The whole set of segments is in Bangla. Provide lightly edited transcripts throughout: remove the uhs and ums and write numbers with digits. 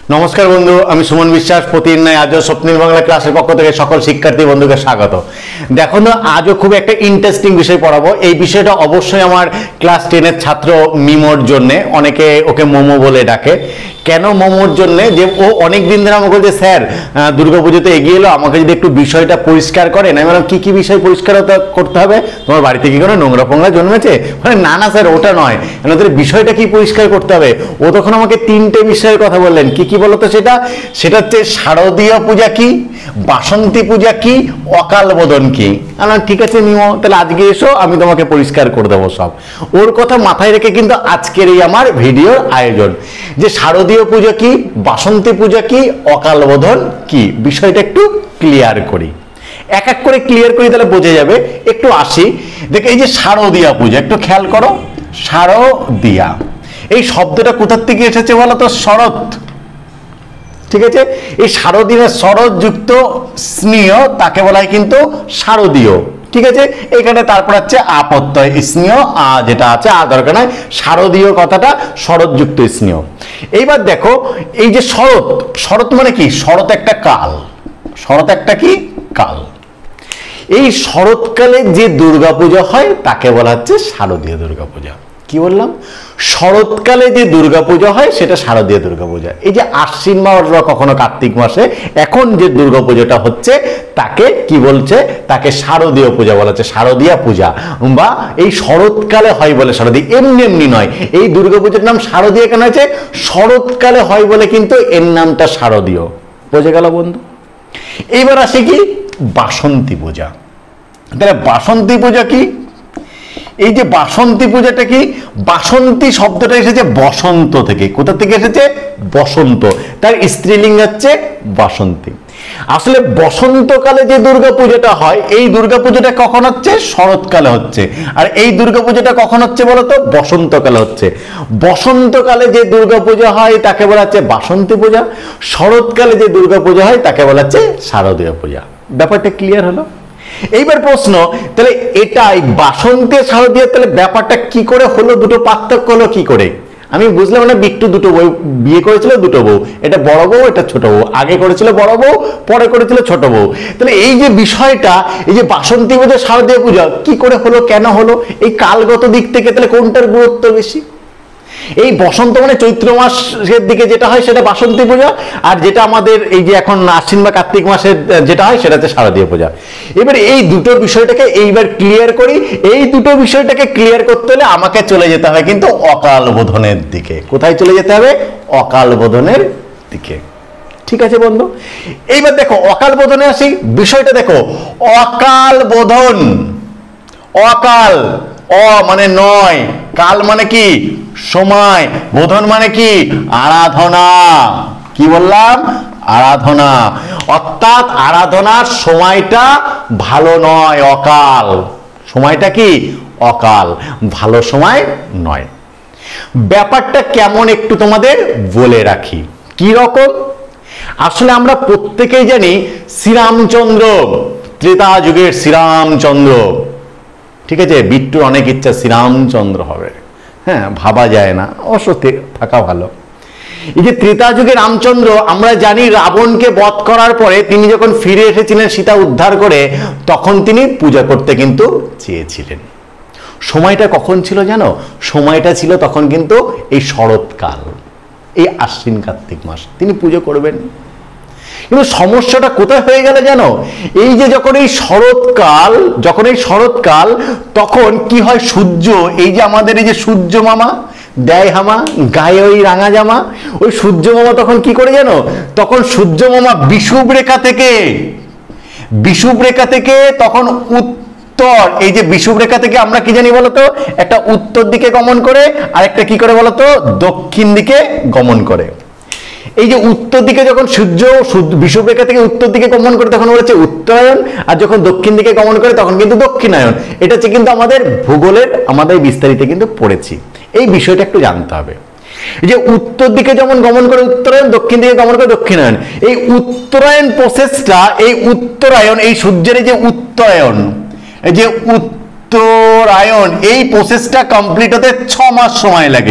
নমস্কার বন্ধু, আমি সুমন বিশ্বাস। প্রতিদিন নয় আজও স্বপ্নিল বাংলা ক্লাসের পক্ষ থেকে সকল শিক্ষার্থী বন্ধুকে স্বাগত। দেখো না, আজও খুব একটা ইন্টারেস্টিং বিষয় পড়াবো। এই বিষয়টা অবশ্যই আমার ক্লাস 10-এর ছাত্র মিমোর জন্যে, অনেকে ওকে মোমো বলে ডাকে। কেন মোমোর জন্যে? যে ও অনেক দিন ধরে আমাকে বলছে, স্যার দুর্গাপুজোতে এগিয়ে এলো, আমাকে যদি একটু বিষয়টা পরিষ্কার করেন। আমি বললাম, কি কি বিষয় পরিষ্কার করতে হবে? তোমার বাড়িতে কি করে নোংরা ফোংরা জন্মেছে? মানে না না স্যার, ওটা নয়, তোদের বিষয়টা কি পরিষ্কার করতে হবে। ও তখন আমাকে 3টে বিষয়ের কথা বললেন। কি কি বলতো সেটা? সেটা হচ্ছে শারদীয় পূজা কি, বাসন্তী পূজা কি, অকাল বোধন কি। আমি ঠিক আছে নিও, তাহলে আজকে এসো, আমি তোমাকে পরিষ্কার করে দেবো সব। ওর কথা মাথায় রেখে কিন্তু আজকের এই আমার ভিডিওর আয়োজন, যে শারদীয় পূজা কি, বাসন্তী পূজা কি, অকাল বোধন কি, বিষয়টা একটু ক্লিয়ার করি। এক এক করে ক্লিয়ার করি, তাহলে বোঝা যাবে। একটু আসি, দেখো এই যে শারদীয়া পূজা, একটু খেয়াল করো। শারদীয়া এই শব্দটা কোথার থেকে এসেছে বলো তো? শরৎ, ঠিক আছে? এই শারদীয় শরৎযুক্ত স্নেহ, তাকে বলা হয় কিন্তু শারদীয়, ঠিক আছে? এখানে তারপর হচ্ছে আপত্যয় স্নেহ, যেটা আছে দরকার নাই। শারদীয় কথাটা শরৎযুক্ত স্নেহ। এইবার দেখো, এই যে শরৎ, শরৎ মানে কি? শরৎ একটা কাল, শরৎ একটা কি কাল। এই শরৎকালে যে দুর্গাপূজা হয় তাকে বলা হচ্ছে শারদীয় দুর্গাপূজা। কি বললাম? শরৎকালে যে দুর্গাপূজা হয় সেটা শারদীয় দুর্গাপূজা। এই যে আশ্বিন মাস বা কখনো কার্তিক মাসে এখন যে দুর্গাপূজাটা হচ্ছে তাকে কি বলছে? তাকে শারদীয় পূজা বলা হচ্ছে, শারদীয়া পূজা। বা এই শরৎকালে হয় বলে শারদীয়, এমনি এমনি নয়। এই দুর্গাপূজার নাম শারদীয় কেন হয়েছে? শরৎকালে হয় বলে কিন্তু এর নামটা শারদীয়। বোঝা গেল বন্ধু? এইবার আসে কি বাসন্তী পূজা। তাহলে বাসন্তী পূজা কি? এই যে বাসন্তী পূজাটা কি? বাসন্তী শব্দটা এসেছে বসন্ত থেকে। কোথা থেকে এসেছে? বসন্ত। তার স্ত্রীলিঙ্গ হচ্ছে বাসন্তী। আসলে বসন্তকালে যে দুর্গাপূজাটা হয়, এই দুর্গাপূজাটা কখন হচ্ছে? শরৎকালে হচ্ছে। আর এই দুর্গাপূজাটা কখন হচ্ছে বলতো? বসন্তকালে হচ্ছে। বসন্তকালে যে দুর্গাপূজা হয় তাকে বলা হচ্ছে বাসন্তী পূজা। শরৎকালে যে দুর্গাপূজা হয় তাকে বলা হচ্ছে শারদীয় পূজা। ব্যাপারটা ক্লিয়ার হলো? এইবার প্রশ্ন, তাহলে এটাই বাসন্তী শারদীয়, তাহলে ব্যাপারটা কি করে হলো? দুটো পার্থক্য হলো কি করে? আমি বুঝলাম না। বিট্টু দুটো বউ বিয়ে করেছিল, দুটো বউ, এটা বড় বউ, এটা ছোট বউ। আগে করেছিল বড় বউ, পরে করেছিল ছোট বউ। তাহলে এই যে বিষয়টা, এই যে বাসন্তী পূজা শারদীয় পূজা কি করে হলো, কেন হলো, এই কালগত দিক থেকে তাহলে কোনটার গুরুত্ব বেশি? এই বসন্ত মানে চৈত্র মাসের দিকে যেটা হয় সেটা বাসন্তী পূজা, আর যেটা আমাদের এই যে এখন আশ্বিন বা কার্তিক মাসের যেটা হয় সেটা হচ্ছে শারদীয় পূজা। এবার এই দুটো বিষয়টাকে এইবার ক্লিয়ার করি। এই দুটো বিষয়টাকে ক্লিয়ার করতে হলে আমাকে চলে যেতে হবে কিন্তু অকাল বোধনের দিকে। কোথায় চলে যেতে হবে? অকাল বোধনের দিকে। ঠিক আছে বন্ধু? এইবার দেখো অকাল বোধনে আসি। বিষয়টা দেখো, অকাল বোধন, অকাল, অ মানে নয়, কাল মানে কি? সময়, বোধন মানে কি? আরাধনা। কি বললাম? আরাধনা। অর্থাৎ আরাধনার সময়টা ভালো নয়, অকাল। সময়টা কি? অকাল, ভালো সময় নয়। ব্যাপারটা কেমন একটু তোমাদের বলে রাখি। কি রকম? আসলে আমরা প্রত্যেকেই জানি শ্রীরামচন্দ্র, ত্রেতা যুগের শ্রীরামচন্দ্র, ঠিক আছে? বিট্টুর অনেক ইচ্ছা শ্রীরামচন্দ্র হবে, হ্যাঁ, ভাবা যায় না, অবশ্য থাকা ভালো। এই যে ত্রেতা যুগে রামচন্দ্র, আমরা জানি রাবণকে বধ করার পরে তিনি যখন ফিরে এসেছিলেন সীতা উদ্ধার করে, তখন তিনি পূজা করতে কিন্তু চেয়েছিলেন। সময়টা কখন ছিল জানো? সময়টা ছিল তখন কিন্তু এই শরৎকাল, এই আশ্বিন কার্তিক মাস তিনি পুজো করবেন। কিন্তু সমস্যাটা কোথায় হয়ে গেল জানো? এই যে যখন এই শরৎকাল, তখন কি হয়? সূর্য, এই যে আমাদের এই যে সূর্য মামা দেয় হামা, গায়ে ওই রাঙা জামা, ওই সূর্য মামা তখন কি করে জানো? তখন সূর্য মামা বিষুব রেখা থেকে তখন উত্তর, এই যে বিষুব রেখা থেকে আমরা কি জানি বলতো? একটা উত্তর দিকে গমন করে, আর একটা কি করে বলতো? দক্ষিণ দিকে গমন করে। এই যে উত্তর দিকে যখন সূর্য বিষুব রেখা থেকে উত্তর দিকে গমন করে তখন বলেছে উত্তরায়ণ, আর যখন দক্ষিণ দিকে গমন করে তখন কিন্তু দক্ষিণায়ন। এটা হচ্ছে কিন্তু আমাদের ভূগোলের, আমাদের বিস্তারিত কিন্তু পড়েছি। এই বিষয়টা একটু জানতে হবে। এই যে উত্তর দিকে যেমন গমন করে উত্তরায়ণ, দক্ষিণ দিকে গমন করে দক্ষিণায়ন। এই উত্তরায়ণ প্রসেসটা, এই উত্তরায়ণ, এই সূর্যের এই যে উত্তরায়ণ, এই যে উত্তরায়ণ, এই প্রসেসটা কমপ্লিট হতে 6 মাস সময় লাগে।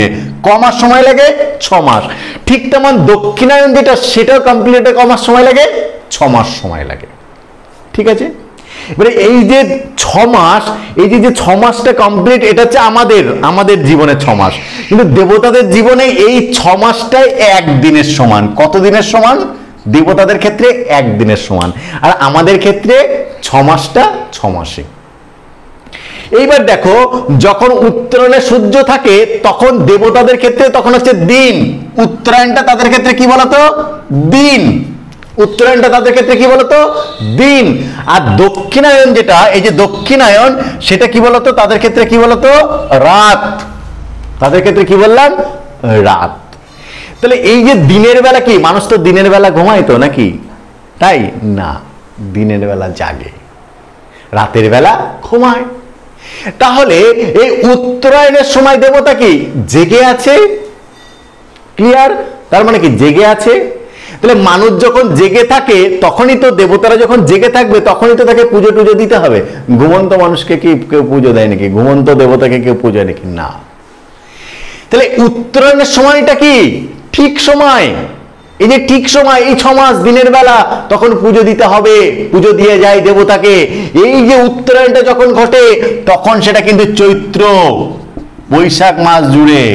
কমাস সময় লাগে 6 মাস। ঠিক তেমন দক্ষিণায়ন যেটা সেটাও কমপ্লিট হতে কমাস সময় লাগে 6 মাস সময় লাগে। ঠিক আছে, এবারে এই যে 6 মাস, এই যে 6 মাসটা কমপ্লিট, এটা হচ্ছে আমাদের জীবনে 6 মাস, কিন্তু দেবতাদের জীবনে এই 6 মাসটাই একদিনের সমান। কত দিনের সমান? দেবতাদের ক্ষেত্রে একদিনের সমান, আর আমাদের ক্ষেত্রে 6 মাসটা 6 মাসে। এইবার দেখো, যখন উত্তরায়ণে সূর্য থাকে তখন দেবতাদের ক্ষেত্রে তখন হচ্ছে দিন। উত্তরায়ণটা তাদের ক্ষেত্রে কি বলতো? দিন। উত্তরায়ণটা তাদের ক্ষেত্রে কি বলতো? দিন। আর দক্ষিণায়ন যেটা, এই যে দক্ষিণায়ন, সেটা কি বলতো? তাদের ক্ষেত্রে কি বলতো? রাত। তাদের ক্ষেত্রে কি বললাম? রাত। তাহলে এই যে দিনের বেলা কি, মানুষ তো দিনের বেলা ঘুমায় তো নাকি? তাই না, দিনের বেলা জাগে, রাতের বেলা ঘুমায়। তাহলে এই উত্তরায়ণের সময় দেবতা কি জেগে আছে? ক্লিয়ার? তার মানে কি জেগে আছে। তাহলে মানুষ যখন জেগে থাকে তখনই তো, দেবতারা যখন জেগে থাকবে তখনই তো তাকে পুজো টুজো দিতে হবে। ঘুমন্ত মানুষকে কি কেউ পুজো দেয় নাকি? ঘুমন্ত দেবতাকে কেউ পুজো দেয় নাকি? না। তাহলে উত্তরায়ণের সময়টা কি ঠিক সময়। এই যে ঠিক সময়, এই 6 মাস দিনের বেলা, তখন পুজো দিতে হবে, পুজো দিয়ে যায় দেবতাকে। এই যে উত্তরায়ণটা যখন ঘটে তখন সেটা কিন্তু চৈত্র বৈশাখ মাস জুড়ে।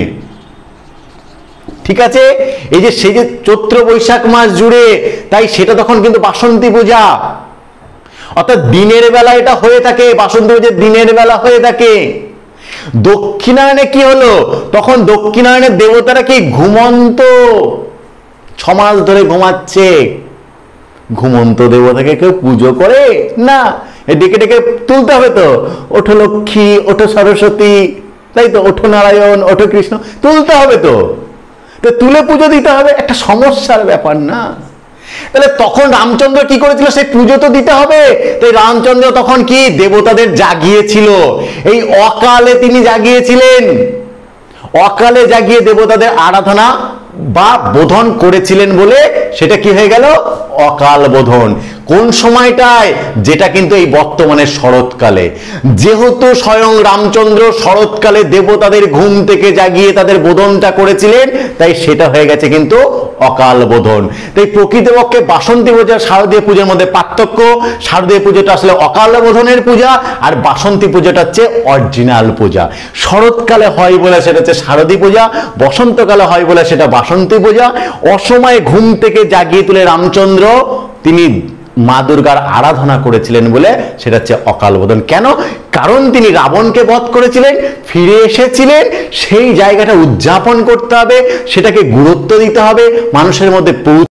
ঠিক আছে, এই যে সেই যে চৈত্র বৈশাখ মাস জুড়ে, তাই সেটা তখন কিন্তু বাসন্তী পূজা, অর্থাৎ দিনের বেলা এটা হয়ে থাকে। বাসন্তী পূজা দিনের বেলা হয়ে থাকে। দক্ষিণায়নে কি হলো? তখন দক্ষিণায়নের দেবতারা কি ঘুমন্ত, 6 মাস ধরে ঘুমাচ্ছে। ঘুমন্ত দেবতাকে কেউ পুজো করে না, ডেকে ডেকে তুলতে হবে তো। ওঠো লক্ষ্মী, ওঠো সরস্বতী, তাই তো, ওঠো নারায়ণ, ওঠো কৃষ্ণ, তুলতে হবে তো। তো তুলে পুজো দিতে হবে, একটা সমস্যার ব্যাপার না? তাহলে তখন রামচন্দ্র কি করেছিল? সেই পুজো তো দিতে হবে। তাই রামচন্দ্র তখন কি দেবতাদের জাগিয়েছিল, এই অকালে তিনি জাগিয়েছিলেন। অকালে জাগিয়ে দেবতাদের আরাধনা বা বোধন করেছিলেন বলে সেটা কি হয়ে গেল? অকাল বোধন। কোন সময়টায়? যেটা কিন্তু এই বর্তমানে শরৎকালে। যেহেতু স্বয়ং রামচন্দ্র শরৎকালে দেবতাদের ঘুম থেকে জাগিয়ে তাদের বোধনটা করেছিলেন, তাই সেটা হয়ে গেছে কিন্তু অকাল বোধন। তাই প্রকৃতপক্ষে বাসন্তী পূজা শারদীয় পূজার মধ্যে পার্থক্য। শারদীয় পুজোটা আসলে অকাল বোধনের পূজা, আর বাসন্তী পূজাটা হচ্ছে অরিজিনাল পূজা। শরৎকালে হয় বলে সেটা হচ্ছে শারদী পূজা, বসন্তকালে হয় বলে সেটা বাসন্তী পূজা। অসময়ে ঘুম থেকে জাগিয়ে তুলে রামচন্দ্র তিনি মা দুর্গার আরাধনা করেছিলেন বলে সেটা হচ্ছে অকাল বোধন। কেন? কারণ তিনি রাবণকে বধ করেছিলেন, ফিরে এসেছিলেন, সেই জায়গাটা উদযাপন করতে হবে, সেটাকে গুরুত্ব দিতে হবে, মানুষের মধ্যে